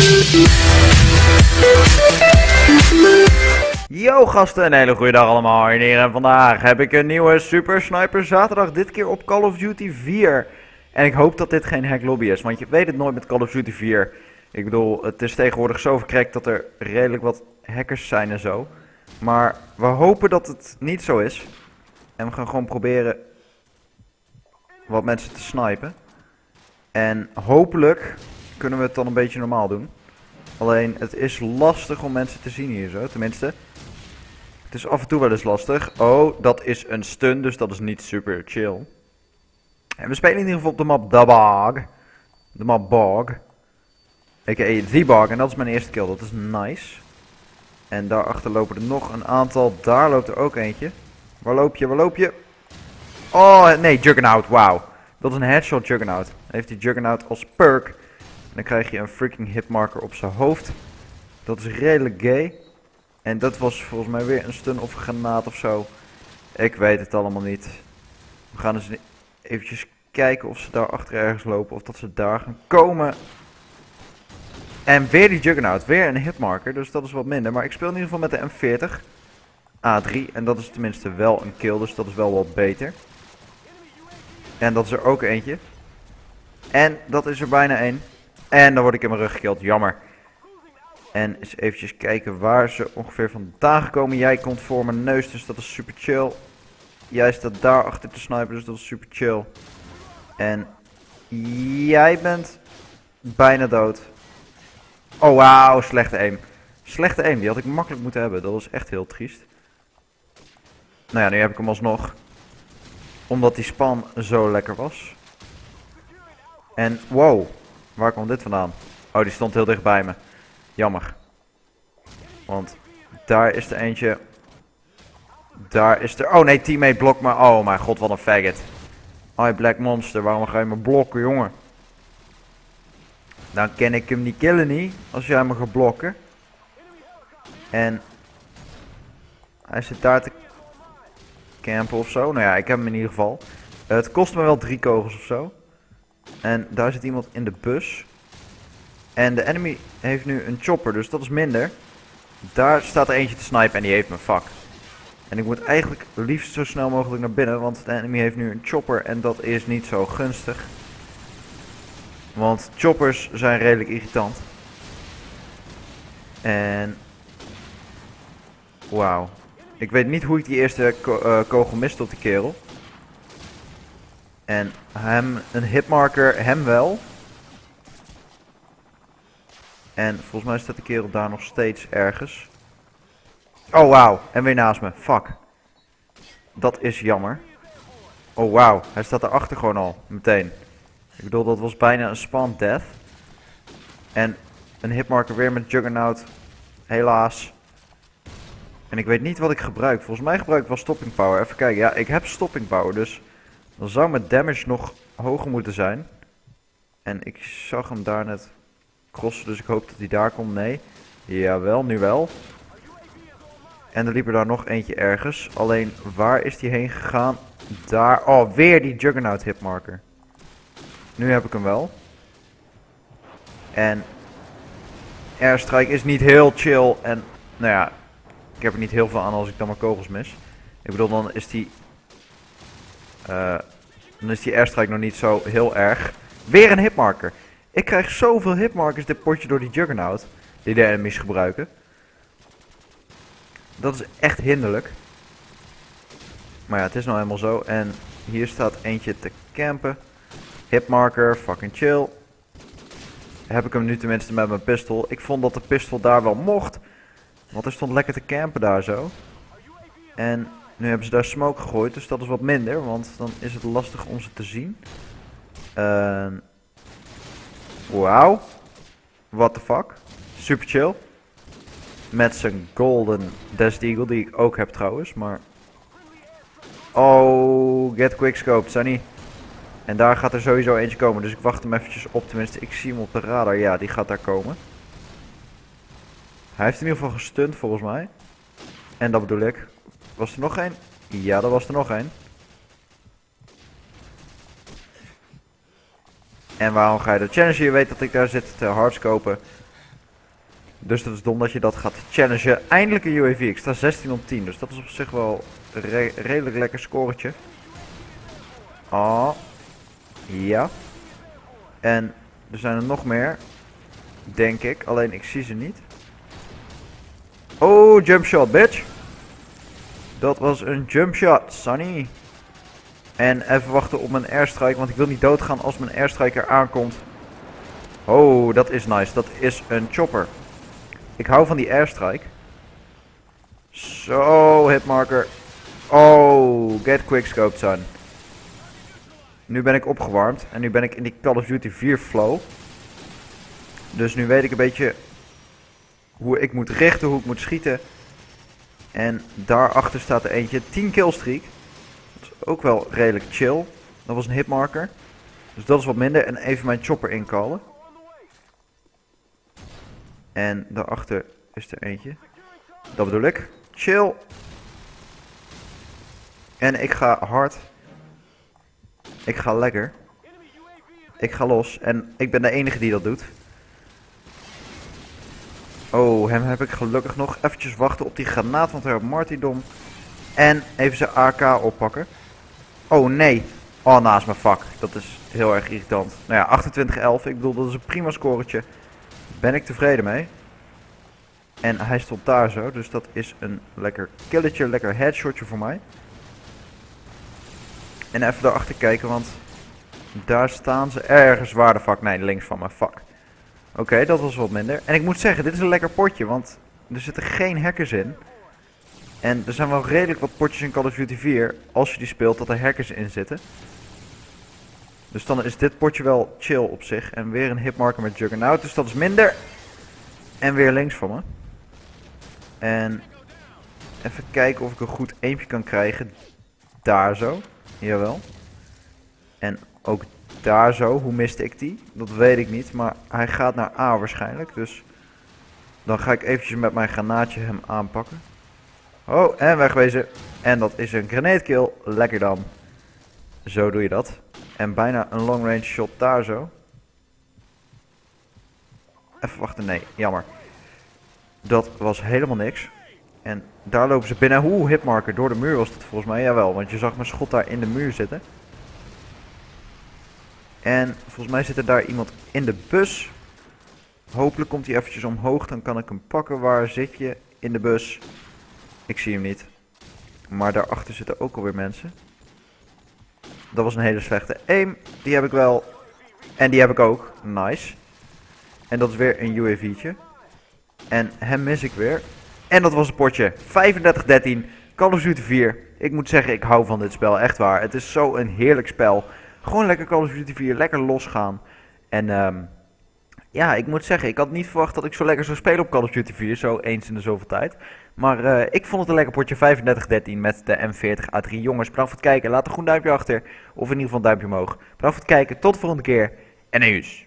Yo gasten, een hele goede dag allemaal hier en vandaag heb ik een nieuwe Super Sniper Zaterdag, dit keer op Call of Duty 4. En ik hoop dat dit geen hack lobby is, want je weet het nooit met Call of Duty 4. Ik bedoel, het is tegenwoordig zo verkrekt dat er redelijk wat hackers zijn en zo. Maar we hopen dat het niet zo is. En we gaan gewoon proberen wat mensen te snipen. En hopelijk kunnen we het dan een beetje normaal doen. Alleen, het is lastig om mensen te zien hier zo, tenminste. Het is af en toe wel eens lastig. Oh, dat is een stun, dus dat is niet super chill. En we spelen in ieder geval op de map The Bog. De map Bog. A.k.a. The Bog, en dat is mijn eerste kill, dat is nice. En daarachter lopen er nog een aantal, daar loopt er ook eentje. Waar loop je, waar loop je? Oh, nee, Juggernaut, wauw. Dat is een headshot Juggernaut. Dan heeft die Juggernaut als perk. En dan krijg je een freaking hitmarker op zijn hoofd. Dat is redelijk gay. En dat was volgens mij weer een stun of een granaat of zo. Ik weet het allemaal niet. We gaan eens eventjes kijken of ze daar achter ergens lopen. Of dat ze daar gaan komen. En weer die Juggernaut. Weer een hitmarker. Dus dat is wat minder. Maar ik speel in ieder geval met de M40 A3. En dat is tenminste wel een kill. Dus dat is wel wat beter. En dat is er ook eentje. En dat is er bijna één. En dan word ik in mijn rug gekilld. Jammer. En eens eventjes kijken waar ze ongeveer vandaan gekomen. Jij komt voor mijn neus, dus dat is super chill. Jij staat daar achter te snipen, dus dat is super chill. En jij bent bijna dood. Oh wauw, slechte aim. Slechte aim, die had ik makkelijk moeten hebben. Dat was echt heel triest. Nou ja, nu heb ik hem alsnog. Omdat die spam zo lekker was. En wow, waar komt dit vandaan? Oh, die stond heel dicht bij me. Jammer. Want daar is er eentje. Daar is er... Oh nee, teammate blokt me. Oh mijn god, wat een faggot. Hi Black Monster, waarom ga je me blokken, jongen? Dan kan ik hem niet killen niet, als jij me gaat blokken. En hij zit daar te campen of zo. Nou ja, ik heb hem in ieder geval. Het kost me wel 3 kogels of zo. En daar zit iemand in de bus. En de enemy heeft nu een chopper, dus dat is minder. Daar staat er eentje te snipen en die heeft me fuck. En ik moet eigenlijk liefst zo snel mogelijk naar binnen, want de enemy heeft nu een chopper en dat is niet zo gunstig. Want choppers zijn redelijk irritant. En... Wauw. Ik weet niet hoe ik die eerste kogel miste op die kerel. En hem, een hitmarker, hem wel. En volgens mij staat de kerel daar nog steeds ergens. Oh wauw, en weer naast me. Fuck. Dat is jammer. Oh wauw, hij staat erachter gewoon al. Meteen. Ik bedoel, dat was bijna een spawn death. En een hitmarker weer met Juggernaut. Helaas. En ik weet niet wat ik gebruik. Volgens mij gebruik ik wel stopping power. Even kijken. Ja, ik heb stopping power, dus dan zou mijn damage nog hoger moeten zijn. En ik zag hem daar net crossen, dus ik hoop dat hij daar komt. Nee. Jawel, nu wel. En er liep er daar nog eentje ergens. Alleen, waar is die heen gegaan? Daar. Oh, weer die Juggernaut hitmarker. Nu heb ik hem wel. En airstrike is niet heel chill. En, nou ja, ik heb er niet heel veel aan als ik dan maar kogels mis. Ik bedoel, dan is die airstrike nog niet zo heel erg. Weer een hitmarker. Ik krijg zoveel hitmarkers dit potje door die Juggernaut. Die de enemies gebruiken. Dat is echt hinderlijk. Maar ja, het is nou helemaal zo. En hier staat eentje te campen. Hitmarker, fucking chill. Heb ik hem nu tenminste met mijn pistool. Ik vond dat de pistool daar wel mocht. Want hij stond lekker te campen daar zo. En nu hebben ze daar smoke gegooid. Dus dat is wat minder. Want dan is het lastig om ze te zien. Wauw. What the fuck. Super chill. Met zijn golden Desert Eagle, die ik ook heb trouwens, maar... Oh, get quickscoped, Sunny. En daar gaat er sowieso eentje komen, dus ik wacht hem eventjes op. Tenminste, ik zie hem op de radar. Ja, die gaat daar komen. Hij heeft in ieder geval gestunt volgens mij. En dat bedoel ik. Was er nog één? Ja, er was er nog één. En waarom ga je de challenge? Je weet dat ik daar zit te hardscopen. Dus dat is dom dat je dat gaat challengen. Eindelijk een UAV. Ik sta 16 op 10. Dus dat is op zich wel een redelijk lekker scoretje. Oh. Ja. En er zijn er nog meer. Denk ik. Alleen ik zie ze niet. Oh, jump shot, bitch. Dat was een jump shot, Sunny. En even wachten op mijn airstrike. Want ik wil niet doodgaan als mijn airstrike er aankomt. Oh, dat is nice. Dat is een chopper. Ik hou van die airstrike. Zo, hitmarker. Oh, get quickscoped, son. Nu ben ik opgewarmd. En nu ben ik in die Call of Duty 4 flow. Dus nu weet ik een beetje hoe ik moet richten, hoe ik moet schieten. En daarachter staat er eentje. 10 killstreak. Dat is ook wel redelijk chill. Dat was een hitmarker. Dus dat is wat minder. En even mijn chopper inkallen. En daarachter is er eentje. Dat bedoel ik. Chill. En ik ga hard. Ik ga lekker. Ik ga los. En ik ben de enige die dat doet. Oh, hem heb ik gelukkig nog. Eventjes wachten op die granaat, want hij heeft martyrdom. En even zijn AK oppakken. Oh nee. Oh, naast mijn fuck. Dat is heel erg irritant. Nou ja, 28-11. Ik bedoel, dat is een prima scoretje. Ben ik tevreden mee. En hij stond daar zo. Dus dat is een lekker killetje, lekker headshotje voor mij. En even daarachter kijken, want daar staan ze ergens. Waar de fuck? Nee, links van me. Fuck. Oké, dat was wat minder. En ik moet zeggen, dit is een lekker potje, want er zitten geen hackers in. En er zijn wel redelijk wat potjes in Call of Duty 4, als je die speelt, dat er hackers in zitten. Dus dan is dit potje wel chill op zich. En weer een hitmarker met Juggernaut, dus dat is minder. En weer links van me. En even kijken of ik een goed aimpje kan krijgen. Daar zo. Jawel. En ook daar zo. Hoe miste ik die? Dat weet ik niet. Maar hij gaat naar A waarschijnlijk. Dus dan ga ik eventjes met mijn granaatje hem aanpakken. Oh, en wegwezen. En dat is een grenade kill. Lekker dan. Zo doe je dat. En bijna een long range shot daar zo. Even wachten. Nee, jammer. Dat was helemaal niks. En daar lopen ze binnen. Oeh, hitmarker. Door de muur was het volgens mij. Jawel, want je zag mijn schot daar in de muur zitten. En volgens mij zit er daar iemand in de bus. Hopelijk komt hij eventjes omhoog. Dan kan ik hem pakken. Waar zit je? In de bus. Ik zie hem niet. Maar daarachter zitten ook alweer mensen. Dat was een hele slechte aim. Die heb ik wel. En die heb ik ook. Nice. En dat is weer een UAV'tje. En hem mis ik weer. En dat was een potje. 35-13. Call of Duty 4. Ik moet zeggen, ik hou van dit spel. Echt waar. Het is zo een heerlijk spel. Gewoon lekker Call of Duty 4. Lekker losgaan. En ja, ik moet zeggen, ik had niet verwacht dat ik zo lekker zou spelen op Call of Duty 4. Zo eens in de zoveel tijd. Maar ik vond het een lekker potje. 35-13 met de M40A3. Jongens, bedankt voor het kijken. Laat een groen duimpje achter. Of in ieder geval een duimpje omhoog. Bedankt voor het kijken. Tot de volgende keer. En nieuws.